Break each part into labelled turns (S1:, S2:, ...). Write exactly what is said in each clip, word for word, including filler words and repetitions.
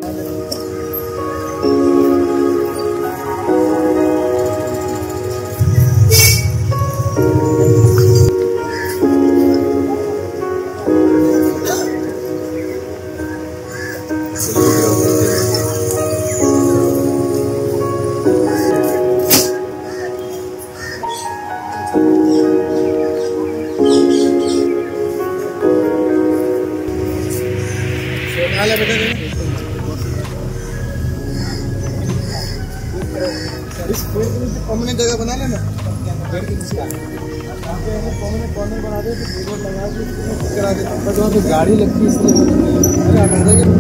S1: Common जगह बना लेना, पेड़ के नीचे कॉमन कॉर्नर बना दे, तो लगा के करा देता हूँ। वहाँ पे गाड़ी लगती है इसलिए अरे आप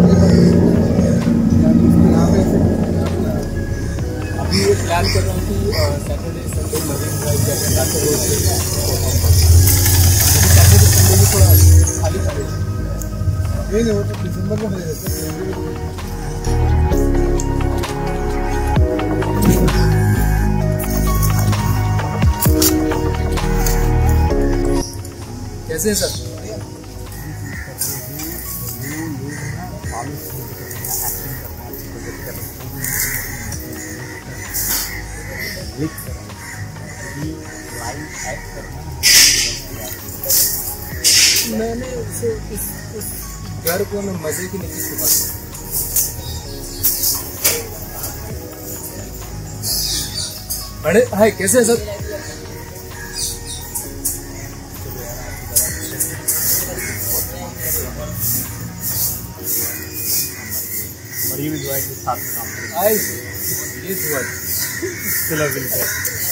S1: यहाँ पे अभी ये प्लान कर रहा हूँ कि सैटरडे संडे मरीन ड्राइव जाकर रोड से सैटरडे संडे भी थोड़ा खाली खाली नहीं नहीं वो तो दिसंबर में हो जाता है। कैसे है सर? मैंने उसे इस, इस घर को मैं मजे की नीचे छुपा दिया। बड़े हाय कैसे है सर?
S2: और ये भी दुआ के साथ में काम करें।
S1: आई ये दुआ
S2: चलो बिल्कुल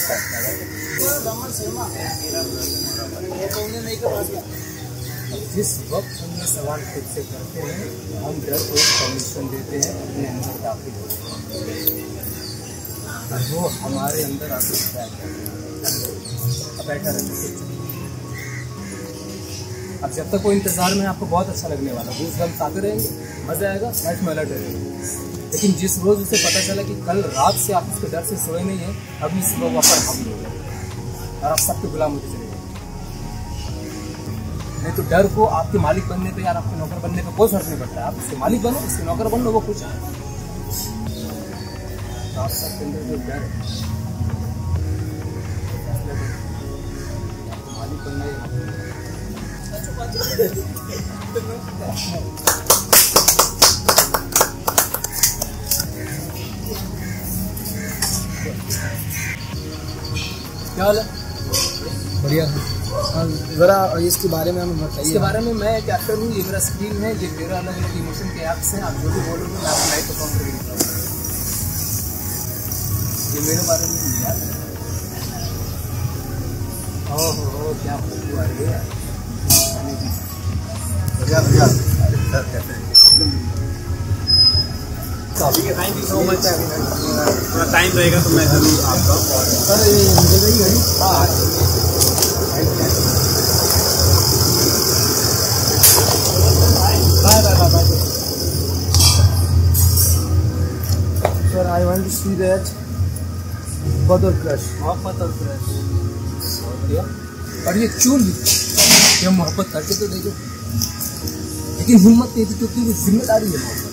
S1: जिस वक्त हम ये सवाल खुद से करते हैं हम डर को परमिशन देते हैं अपने अंदर दाखिल होते हैं, वो हमारे अंदर आके बैठा रहता है। अब जब तक कोई इंतजार में आपको बहुत अच्छा लगने वाला वो हम आते रहेंगे, मजा आएगा, मैच में अलर्ट रहेंगे। लेकिन जिस रोज उसे पता चला कि कल रात से आप उसके डर से सोए नहीं है, अभी सुबह वापस हम लोग और आप सबके गुलाम होते चले गए। नहीं तो डर को आपके मालिक बनने पे यार आपके नौकर बनने पे कोई फर्क नहीं पड़ता है। आप उसके मालिक बनो, उसके नौकर बन लो, वो कुछ है। तो आप सबके अंदर जो डर है मालिक बनना ही क्या हाल है?
S3: बढ़िया है। ज़रा इसके बारे में हमें बताइए।
S1: इसके बारे में मैं एक एक्टर हूँ, ये मेरा स्क्रीन है, ये तेरह अलग अलग इमोशन के ऐप्स हैं। आप जो भी बोलोगे मैं आपको लाइव परफॉर्म करूँगा। ये मेरे बारे में याद है। ओह हो क्या फोटो आ रही है।
S2: बढ़िया बढ़िया थैंक यू सो मच। थोड़ा टाइम रहेगा तो मैं जरूर आपका
S3: सर ये मुझे गई है। हाँ bye bye bye. Sir I want to see that bother crush,
S1: मोहब्बत और क्रश। और ये चूल ये मोहब्बत करके तो देखो, लेकिन हिम्मत नहीं थी क्योंकि वो जिम्मेदारी है मोहब्बत।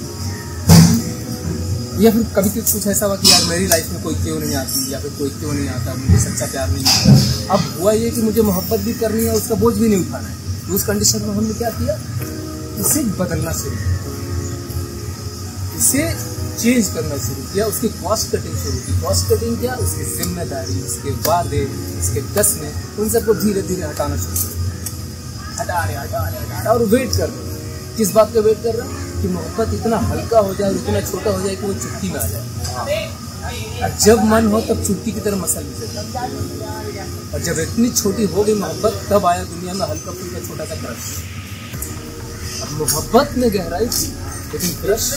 S1: या फिर कभी कुछ ऐसा हुआ कि यार मेरी लाइफ में कोई क्यों नहीं आती या फिर कोई क्यों नहीं आता, मुझे सच्चा प्यार नहीं मिलता। अब हुआ ये कि मुझे मोहब्बत भी करनी है, उसका बोझ भी नहीं उठाना है। तो उस कंडीशन में हमने क्या किया, इसे बदलना शुरू किया, इसे चेंज करना शुरू किया, उसकी कॉस्ट कटिंग शुरू की। कॉस्ट कटिंग क्या, उसकी जिम्मेदारी, उसके वादे, उसके कसमें, उन सबको धीरे धीरे हटाना शुरू किया। हटा रहे हटा रहे हटा रहे और वेट कर रहे। किस बात का वेट कर रहे हैं कि मोहब्बत इतना हल्का हो जाए, इतना छोटा हो जाए कि वो चुटकी में आ जाए। और जब मन हो तब चुटकी की तरह मसल भी जाए। और जब इतनी छोटी हो गई मोहब्बत, तब आया दुनिया में हल्का फुल्का छोटा सा क्रश। अब मोहब्बत में गहराई थी, लेकिन क्रश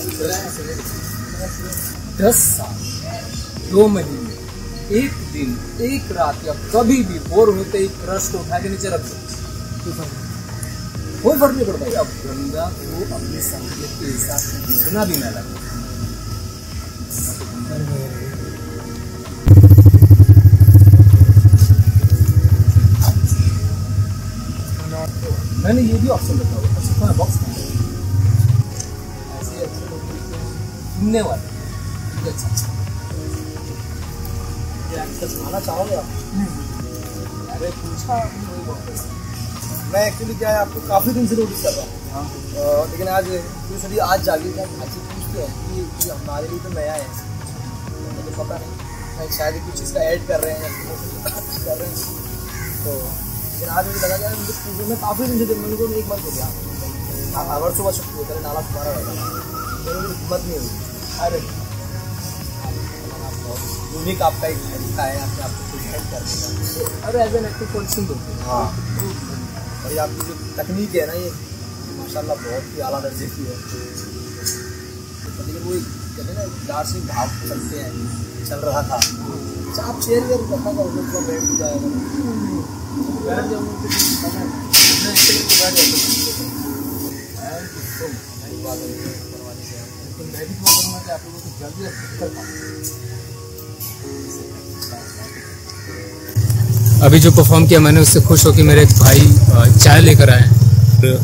S1: दस साल, दो महीने, एक दिन, एक रात या कभी भी बोर होते ही क्रश को उठा के नीचे रख दो, कोई फर्क नहीं पड़ता। अब बंदा को अपनी संगीत के हिसाब से जितना भी ना लगे। मैंने ये भी ऑप्शन रखा हुआ है, बॉक्स ऐसे अच्छे लोग घूमने वाला मुझे अच्छा अच्छा।
S3: खाना चाहोगे आप?
S1: अरे पूछा वही बहुत है।
S3: मैं एक्चुअली क्या है आपको काफ़ी दिन से नोटिस कर रहा हूँ,
S1: हाँ
S3: अ, लेकिन आज दूसरी आज जागी क्या अच्छी पूछते हैं कि कि हमारे लिए तो नया है, मुझे तो पता नहीं शायद कुछ चीज़ का ऐड कर रहे हैं या कर रहे हैं, तो लेकिन आज मुझे लगा यार मुझे पूछने में काफ़ी दिन से मेरे को एक बार हो गया अगर सुबह छुट्टी होता है नाला तुम्हारा रहेगा मेरे को हिम्मत नहीं हुई। अरे यूनिक आपका एक तरीका है आपने आपको कुछ हेल्प करने का।
S1: अरे एज एन एक्टिव पॉलिसिंग होती है।
S3: हाँ, और ये आपकी जो तकनीक है ना ये माशाल्लाह बहुत ही आला दर्जे की है। लेकिन वो कहते हैं ना दार से भाव चलते हैं चल रहा था। अच्छा आप शेयर कर करना का उन लोग बैठ भी जाएगा बैठ
S1: अभी जो परफॉर्म किया मैंने उससे खुश हो कि मेरे एक भाई चाय लेकर आए हैं।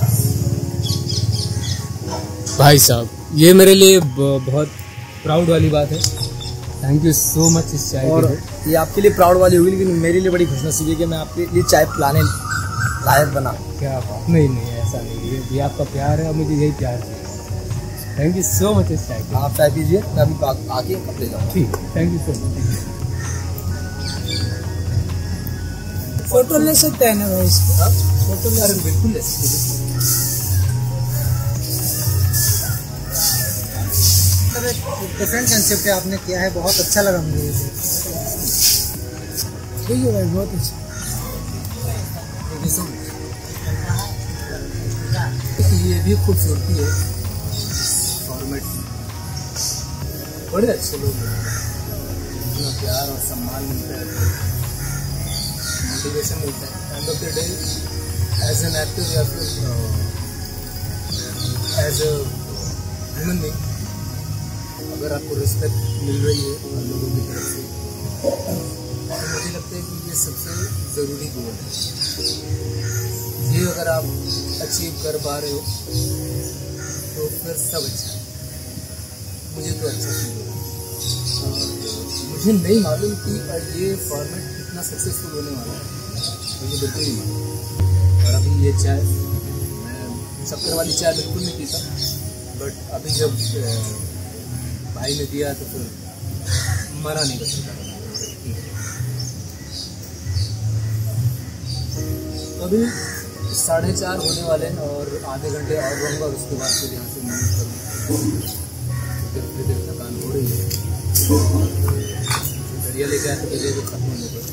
S1: भाई साहब ये मेरे लिए बहुत प्राउड वाली बात है। थैंक यू सो मच इस चाय
S3: और
S1: के लिए।
S3: ये आपके लिए प्राउड वाली होगी लेकिन मेरे लिए बड़ी खुशनसीबी है कि मैं आपके लिए चाय पिलाने लायक बना।
S1: क्या बात नहीं नहीं ऐसा नहीं है, ये आपका प्यार है और मुझे यही प्यार चाहिए। थैंक यू सो मच इस चाय के लिए।
S3: आप चाय पीजिए मैं अभी आ- आके कप ले जाऊँ।
S1: ठीक है thank you so much.
S3: Photo ले सकते हैं ना भाई इसकी?
S1: फोटो ले बिल्कुल ले सकते
S3: डिफरेंट कंसेप्ट है आपने किया है, बहुत अच्छा लगा मुझे ये। ठीक है भाई बहुत अच्छा।
S1: ये भी खूबसूरती है फॉर्मेट की। बड़े अच्छे लोग हैं, इतना प्यार और सम्मान मिलता है, मोटिवेशन मिलता है। End of the day as an actor या फिर एज अ ह्यूमन बीइंग अगर आपको रिस्पेक्ट मिल रही है और लोगों की तरफ से तो मुझे लगता है कि ये सबसे ज़रूरी गोल है। ये अगर आप अचीव कर पा रहे हो तो फिर सब अच्छा है। मुझे तो अच्छा फील हो रहा है। मुझे नहीं मालूम कि ये फॉर्मेट कितना सक्सेसफुल होने वाला है, मुझे बिल्कुल नहीं मालूम। और अभी ये चाय मैं शक्कर वाली चाय बिल्कुल नहीं पीता, बट अभी जब भाई ने दिया तो फिर मना नहीं कर सकता। अभी साढ़े चार होने वाले हैं और आधे घंटे और रहूँगा और उसके बाद फिर यहाँ से मूव करूँगा। फिर फिर थकान हो रही है, दरिया लेके आए तो दरिया को खत्म होने पर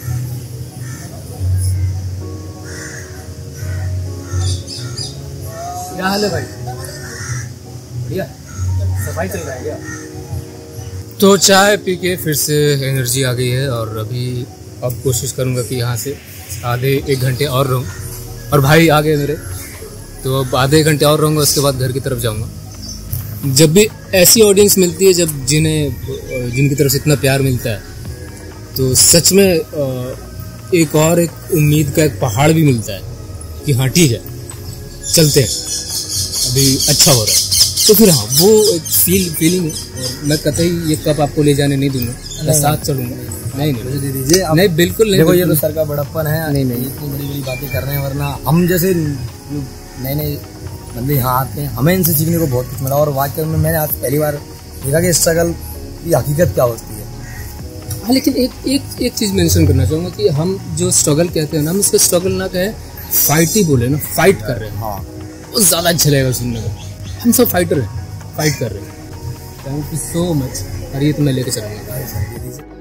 S1: क्या हाल है भाई? बढ़िया सफाई चल रहा है क्या? तो चाय पी के फिर से एनर्जी आ गई है और अभी अब कोशिश करूँगा कि यहाँ से आधे एक घंटे और रहूँ। और भाई आ गए मेरे, तो अब आधे घंटे और रहूँगा, उसके बाद घर की तरफ जाऊँगा। जब भी ऐसी ऑडियंस मिलती है जब जिन्हें जिनकी तरफ से इतना प्यार मिलता है तो सच में एक और एक उम्मीद का एक पहाड़ भी मिलता है कि हाँ ठीक है चलते हैं, अभी अच्छा हो रहा है। तो फिर हाँ वो एक फील फीलिंग है। और मैं कतई ये कप आपको ले जाने नहीं दूंगा, मैं साथ चलूँगा। नहीं नहीं
S3: दे दीजिए
S1: नहीं बिल्कुल नहीं।
S3: देखो ये तो सर का बड़प्पन है। नहीं नहीं इतनी बड़ी बड़ी बातें कर रहे हैं, वरना हम जैसे नए नए बंदे यहाँ आते हैं हमें इनसे सीखने को बहुत कुछ मिला। और वाकई में मैंने आज पहली बार देखा कि स्ट्रगल की हकीकत क्या होती है।
S1: हाँ लेकिन एक एक एक चीज़ मेंशन करना चाहूँगा कि हम जो स्ट्रगल कहते हैं ना, हम इसको स्ट्रगल ना कहें, फाइट ही बोले ना, फाइट कर रहे हैं।
S3: हाँ
S1: वो ज़्यादा अच्छा लगेगा सुनने में। हम सब फाइटर हैं, फाइट कर रहे हैं। Thank you so much. और ये तो मैं लेके चलूँगा।